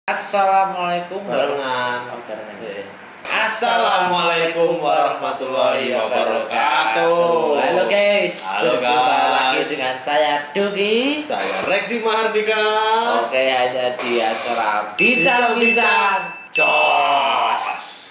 Assalamualaikum barengan. Assalamualaikum warahmatullahi wabarakatuh. Halo guys, Halo berjumpa guys. lagi dengan saya Dugi. Saya Reksi Mahardika. Oke, hanya di acara Bincang-Bincang Jos.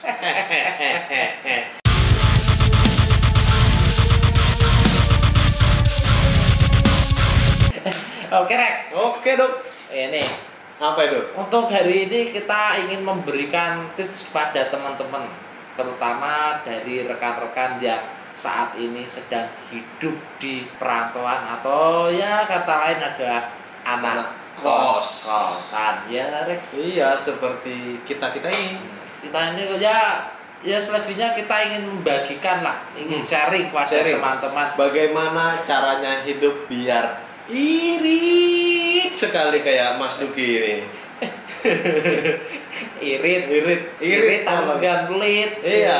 Oke, Rek. Oke dok. Ini Apa itu? untuk hari ini kita ingin memberikan tips pada teman-teman, terutama dari rekan-rekan yang saat ini sedang hidup di perantauan atau ya kata lain adalah anak kos-kosan. Ya, Rek. Iya, seperti kita ini. Kita ini ya selebihnya kita ingin membagikan lah, ingin sharing kepada Sharing. teman-teman. Bagaimana caranya hidup biar irit sekali kayak Mas Duki ini. Irit tambah pelit. Iya.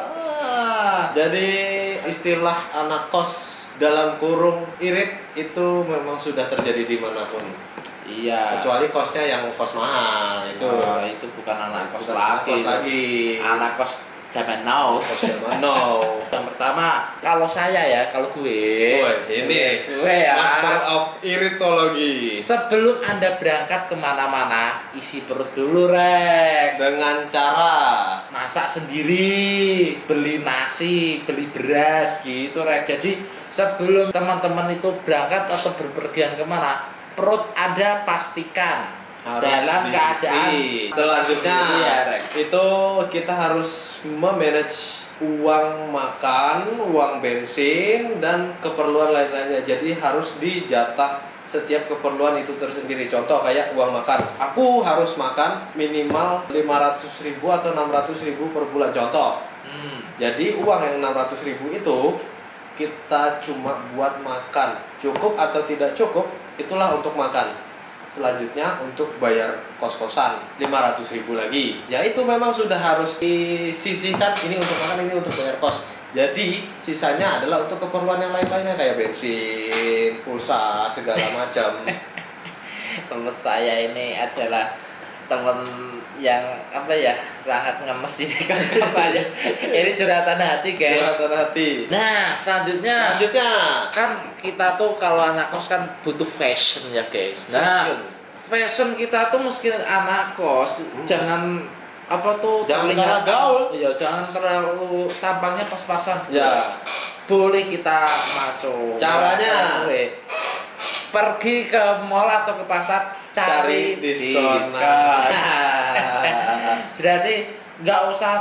Ah. Jadi istilah anak kos dalam kurung irit itu memang sudah terjadi dimanapun. Iya. Kecuali kosnya yang kos mahal itu. Oh, itu bukan anak kos Bukan lagi. kos lagi. Anak kos zaman now. Kos zaman now. Yang pertama, kalau saya ya, kalau gue. Woi, ini Gue ya. Master of Iritologi. Sebelum Anda berangkat kemana-mana, isi perut dulu, Rek. Dengan cara Masak sendiri, beli nasi, beli beras gitu, Rek. Jadi sebelum teman-teman itu berangkat atau berpergian kemana, perut Anda pastikan harus dalam diisi. keadaan. Selanjutnya Iya, Rek. itu kita harus memanage uang makan, uang bensin, dan keperluan lain-lainnya. Jadi harus dijatah setiap keperluan itu tersendiri. Contoh kayak uang makan. Aku harus makan minimal 500.000 atau 600.000 per bulan. Contoh. Jadi uang yang 600.000 itu kita cuma buat makan. Cukup atau tidak cukup, itulah untuk makan. Selanjutnya untuk bayar kos-kosan 500.000 lagi. Ya itu memang sudah harus disisihkan, ini untuk makan, ini untuk bayar kos. Jadi sisanya adalah untuk keperluan yang lain-lainnya kayak bensin, pulsa, segala macam. Teman saya ini adalah teman yang sangat ngemes ini kan saya. Ini curhatan hati, guys. Curhatan hati. Nah, selanjutnya kan kita tuh kalau anak kos kan butuh fashion ya, guys. Nah, fashion kita tuh meski anak kos jangan Jangan terlihat terlalu gaul. Ya, jangan terlalu tampangnya pas-pasan. Ya. Boleh kita maco. Caranya boleh. Pergi ke mall atau ke pasar cari diskon. Berarti nggak usah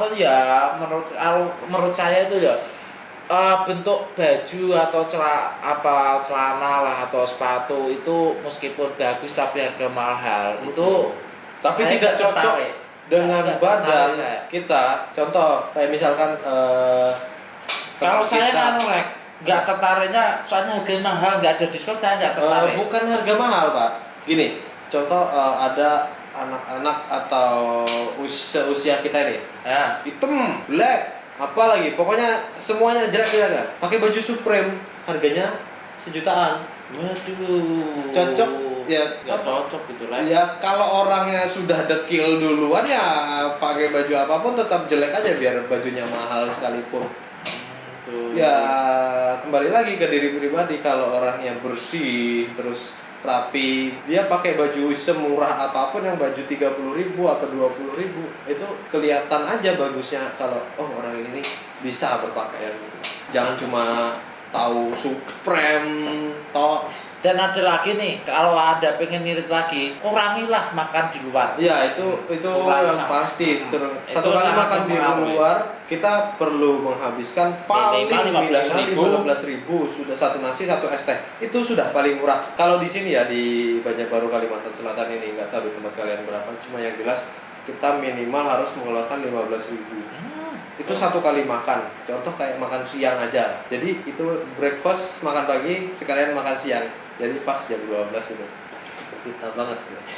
menurut saya itu ya bentuk baju atau celana lah atau sepatu itu meskipun bagus tapi harga mahal itu tapi saya tidak cocok tertarik. dengan Nggak badan tertarik. kita. Contoh kayak misalkan Kalau saya kita- kan nggak tertariknya soalnya harga mahal, nggak ada diskon, saya nggak tertarik. bukan harga mahal Pak. Gini, contoh ada anak-anak atau usia kita ini, Ya. hitam, black, apalagi, pokoknya semuanya jelek. Pakai baju Supreme, harganya 1 jutaan. Waduh. Cocok? Ya, Nggak cocok gitu lah. Ya kalau orangnya sudah dekil duluan ya pakai baju apapun tetap jelek aja biar bajunya mahal sekalipun. Tuh. Ya kembali lagi ke diri pribadi. Kalau orangnya bersih terus rapi, dia pakai baju semurah apapun yang baju 30.000 atau 20.000 itu kelihatan aja bagusnya. Kalau orang ini nih bisa berpakaian. Jangan cuma tahu Supreme toh. Dan ada lagi nih, kalau ada pengen ngirit lagi, kurangilah makan di luar. Ya itu Kurangi yang sama- pasti. Itu Satu kali sangat makan di mempengaruhi. luar kita perlu menghabiskan paling Minimal 15.000. 15.000 sudah satu nasi satu es teh. Itu sudah paling murah. Kalau di sini ya di Banjarbaru Kalimantan Selatan ini nggak tahu di tempat kalian berapa. Cuma yang jelas kita minimal harus mengeluarkan 15.000. Itu satu kali makan. Contoh kayak makan siang aja. Jadi itu breakfast, makan pagi, sekalian makan siang. Jadi pas jam 12 itu. Kita banget.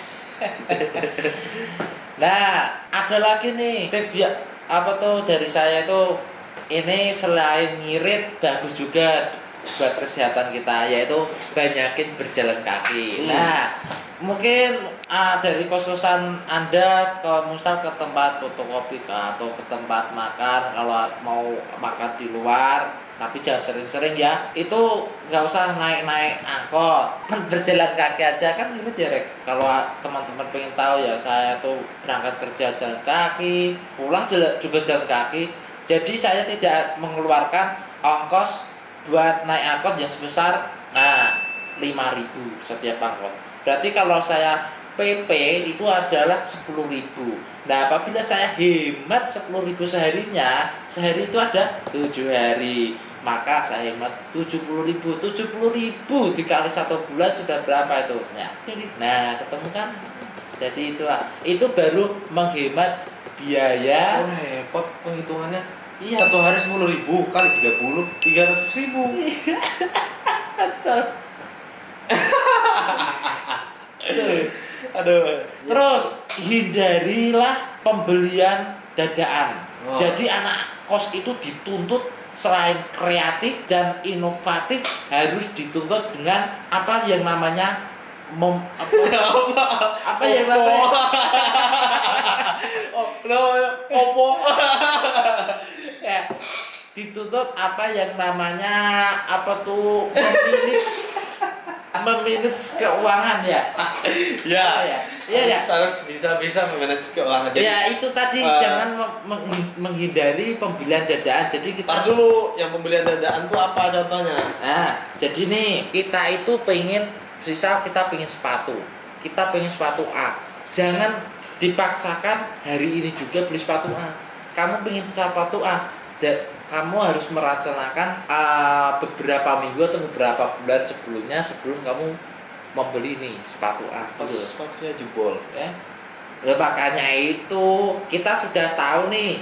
Nah, ada lagi nih tips ya, dari saya itu ini selain ngirit bagus juga buat kesehatan kita, yaitu banyakin berjalan kaki. Nah, Mungkin dari kos-kosan Anda misal ke tempat fotokopi atau ke tempat makan, kalau mau makan di luar, tapi jangan sering-sering ya. Itu nggak usah naik-naik angkot, berjalan kaki aja kan irit ya Rek. Kalau teman-teman pengen tahu ya, saya tuh berangkat kerja jalan kaki, pulang juga jalan kaki. Jadi saya tidak mengeluarkan ongkos buat naik angkot yang sebesar 5.000 setiap angkot. Berarti kalau saya PP itu adalah 10.000. Nah, apabila saya hemat 10.000 seharinya, sehari itu ada 7 hari. Maka saya hemat 70.000. 70.000 dikali 1 bulan sudah berapa itu? Nah, ketemu kan? Jadi itu baru menghemat biaya. Oh, repot penghitungannya. Iya. 1 hari 10.000 kali 30, 300.000. Aduh. Terus hindarilah pembelian dadaan. Oh. Jadi anak kos itu dituntut selain kreatif dan inovatif harus dituntut dengan apa yang namanya apa yang namanya opo. ya, dituntut apa yang namanya apa tuh memanage keuangan ya. Ya. Iya. Harus bisa memanage keuangan. Jadi, ya itu tadi jangan menghindari pembelian dadaan. Jadi kita dulu yang pembelian dadaan tuh apa contohnya? Nah, jadi nih kita itu misal kita pengen sepatu. Kita pengen sepatu A. Jangan dipaksakan hari ini juga beli sepatu A. Kamu pengen sepatu A, kamu harus merencanakan beberapa minggu atau beberapa bulan sebelumnya sebelum kamu membeli nih sepatu A. Sepatunya jebol Ya. Makanya itu kita sudah tahu nih.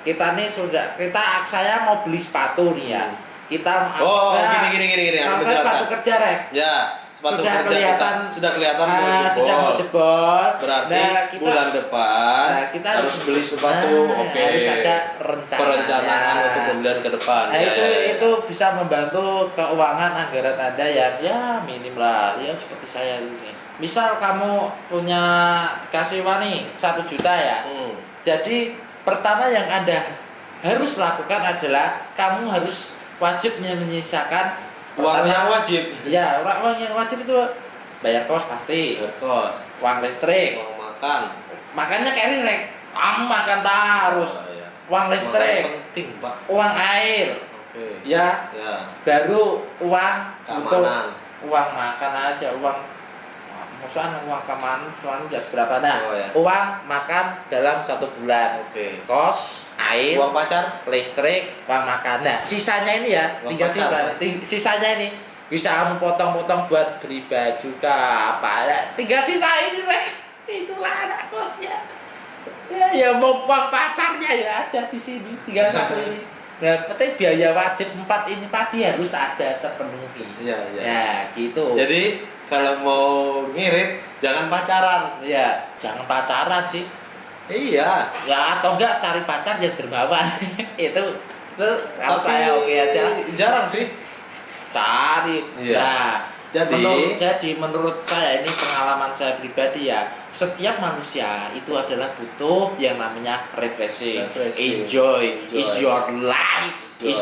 Saya mau beli sepatu nih ya. Kita gini. Kalau saya sepatu kerja Rek. Ya. Sudah kelihatan sudah mau jebol. Berarti bulan depan kita harus beli sepatu. Harus ada perencanaan untuk pembelian ke depan. Itu bisa membantu keuangan anggaran Anda yang ya minim lah, ya seperti saya ini. Misal kamu punya dikasih uang nih 1 juta ya. Jadi pertama yang Anda harus lakukan adalah kamu harus wajib menyisakan uang yang wajib. Ya, uang yang wajib itu bayar kos pasti. Bayar kos, uang listrik, uang makan. Makannya kayak Rek. Kamu makan terus. Iya. Uang listrik, penting, Pak. uang air. Oke. Ya. Baru uang untuk uang makan aja, maksudnya uang keamanan soalnya nggak seberapa. Uang makan dalam 1 bulan. Kos, air, uang pacar, listrik, uang makan. Nah, sisanya ini ya, tinggal sisanya ini bisa kamu potong-potong buat beli baju apa ya. Tinggal sisa ini itulah anak kosnya. Ya mau uang pacarnya ya ada di sini, tinggal satu ini. Nah, penting biaya wajib 4 ini tadi harus ada terpenuhi. Iya. Ya, gitu. Jadi kalau mau ngirit jangan pacaran. Iya, jangan pacaran sih. Iya. Ya atau enggak cari pacar yang dermawan. itu kalau saya oke aja. Jarang sih. Cari. Iya. Nah, jadi menurut saya ini pengalaman saya pribadi ya, setiap manusia itu adalah butuh yang namanya refreshing. Enjoy. Is your life.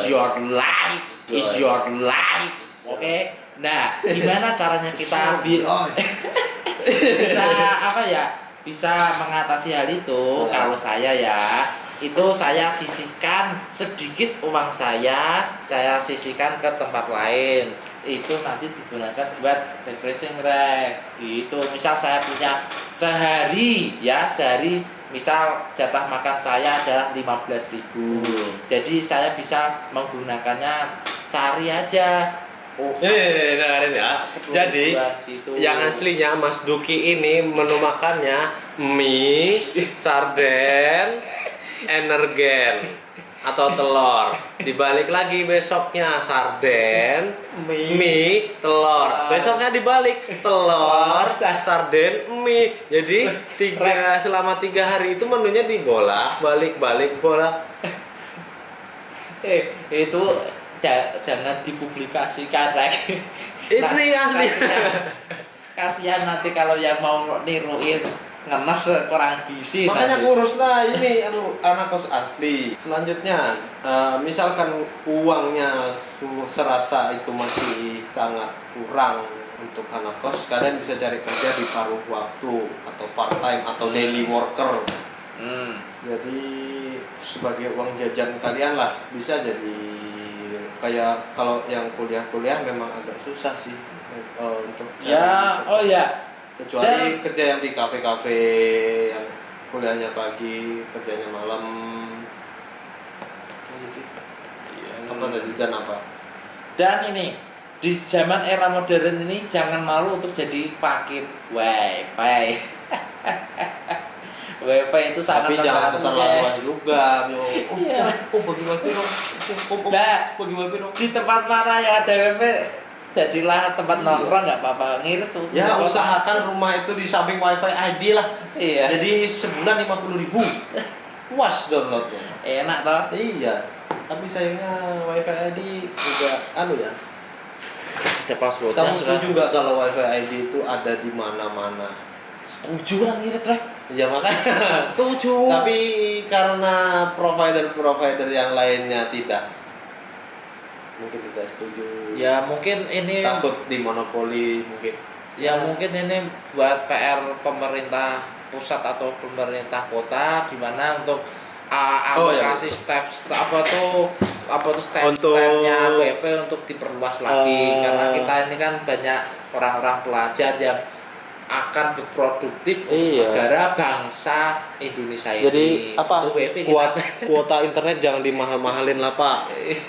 Oke. Nah, gimana caranya kita bisa mengatasi hal itu? Kalau saya ya, itu saya sisihkan sedikit uang saya sisihkan ke tempat lain. Itu nanti digunakan buat refreshing Rek. Itu misal saya punya sehari misal jatah makan saya adalah 15.000. Jadi saya bisa menggunakannya cari aja. Dengerin ya. Jadi gitu. yang aslinya Mas Duki ini menu makannya mie, sarden, energen atau telur. Dibalik lagi besoknya sarden, mie, telur. Besoknya dibalik telur, sarden, mie. Jadi selama 3 hari itu menunya dibolak balik bolak. Itu jangan dipublikasikan Rek. Itu asli. Kasihan nanti kalau yang mau niruin ngenes kurang gizi. Makanya nanti. ngurus lah ini anak kos asli. Selanjutnya, misalkan uangnya serasa itu masih sangat kurang untuk anak kos, kalian bisa cari kerja di paruh waktu atau part time atau daily worker. Jadi sebagai uang jajan kalian lah, bisa jadi kayak kalau yang kuliah memang agak susah sih untuk Ya, oh ya. kecuali kerja yang di kafe-kafe yang kuliahnya pagi, kerjanya malam. Ini sih. Iya, apa tadi dan apa? Dan ini di zaman era modern ini jangan malu untuk jadi pakit wifi. Wifi itu sangat Tapi jangan keterlaluan guys. juga, yo. Iya. Bagi wifi dong. Nah, Bagi wifi dong. di tempat mana yang ada wifi jadilah tempat nongkrong nggak apa-apa ngirit tuh. Ya usahakan rumah itu di samping wifi ID lah. Iya. Jadi sebulan 50.000. Puas downloadnya. Enak toh. Iya. Tapi sayangnya wifi ID juga ya. Ada passwordnya Kamu sekarang. setuju nggak kalau wifi ID itu ada di mana-mana? Setuju lah ngirit Rek. Ya makanya. Setuju. Tapi karena provider yang lainnya tidak, mungkin tidak setuju. Ya mungkin ini Takut dimonopoli mungkin. ya mungkin ini buat PR pemerintah pusat atau pemerintah kota gimana untuk alokasi step apa tuh step-stepnya WiFi untuk diperluas lagi karena kita ini kan banyak orang-orang pelajar yang akan berproduktif untuk negara bangsa Indonesia ini. Jadi apa? Itu WiFi Kuota internet jangan dimahal-mahalin lah Pak.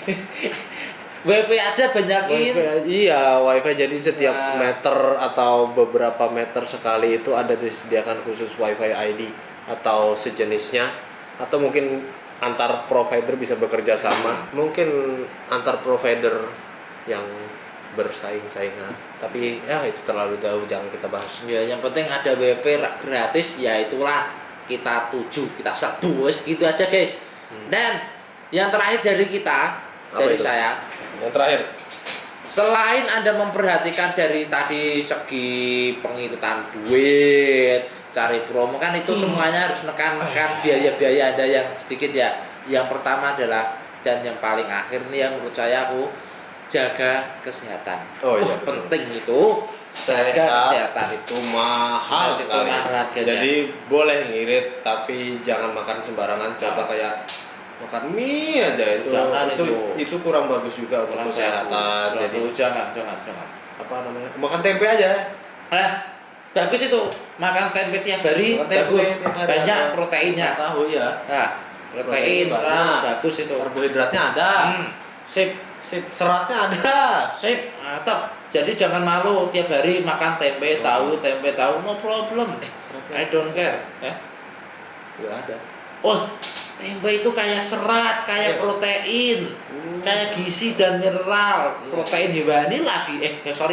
WiFi aja banyakin. Iya, wifi jadi setiap meter atau beberapa meter sekali itu ada disediakan khusus wifi ID atau sejenisnya, atau mungkin antar provider bisa bekerja sama. Mungkin antar provider yang bersaing-saingan. Tapi ya itu terlalu jauh, jangan kita bahas. Ya yang penting ada WiFi gratis, ya itulah kita tuju, kita serbu gitu aja guys. Dan yang terakhir dari kita, dari saya. Yang terakhir, selain Anda memperhatikan dari tadi segi pengiritan duit, cari promo kan itu semuanya harus nekan-nekan biaya-biaya Anda yang sedikit ya. Yang pertama adalah dan yang paling akhir nih yang menurut saya jaga kesehatan. Oh iya, penting itu jaga kesehatan. Itu mahal sekali. Jadi boleh ngirit tapi jangan makan sembarangan. Contoh kayak makan mie aja itu kurang bagus juga untuk kesehatan. Jadi jangan. Apa namanya? Makan tempe aja. Bagus itu. Makan tempe tiap hari bagus. Banyak proteinnya. Tahu ya. Nah, protein bagus itu. Karbohidratnya ada. Sip. Seratnya ada. Sip. Mantap. Jadi jangan malu tiap hari makan tempe tahu, no problem. I don't care. Enggak ada. Oh, tempe itu kayak serat, kayak protein, kayak gizi dan mineral, protein hewani lagi.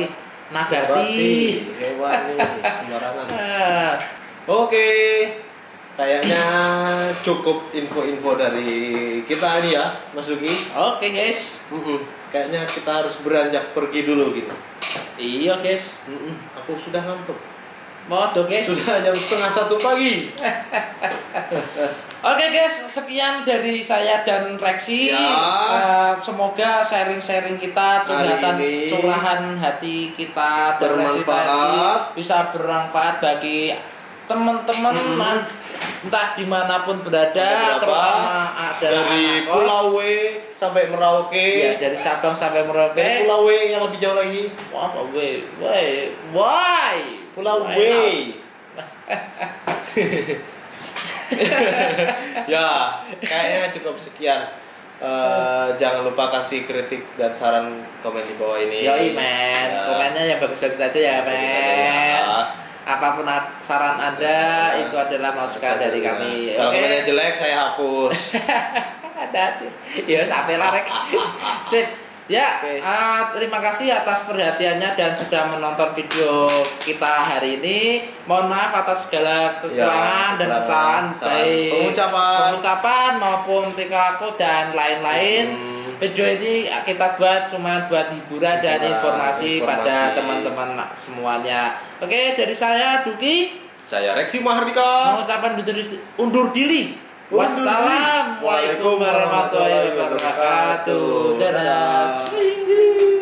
Nabati. Hewani sembarangan. Oke. Kayaknya cukup info-info dari kita ini ya, Mas Duki. Oke, guys. Kayaknya kita harus beranjak pergi dulu gitu. Iya, guys. Aku sudah ngantuk. Modo, guys. Sudah jam 1:30 pagi. Oke, guys, sekian dari saya dan Rexi. Semoga sharing-sharing kita, curahan hati kita dan Rexi tadi bisa bermanfaat bagi teman-teman entah dimanapun berada, terutama adalah dari Pulau W sampai Merauke. Ya, dari Sabang sampai Merauke. Dari Pulau W yang lebih jauh lagi. Apa W? Pulau W. Ya, kayaknya cukup sekian. Jangan lupa kasih kritik dan saran komen di bawah ini. Yoi men, komennya yang bagus-bagus aja ya men. Apapun saran Anda itu adalah masukan dari kami. Kalau komennya jelek saya hapus. Ada. Ya sampai larek. Sip. Ya, Oke. terima kasih atas perhatiannya dan sudah menonton video kita hari ini. Mohon maaf atas segala kekurangan dan kesalahan baik pengucapan maupun tingkah laku dan lain-lain. Video ini kita buat cuma buat hiburan dan informasi pada teman-teman semuanya. Oke, dari saya Duki. Saya Reksi Mahardika. Mengucapkan undur diri. Wassalamualaikum warahmatullahi wabarakatuh. Dadah.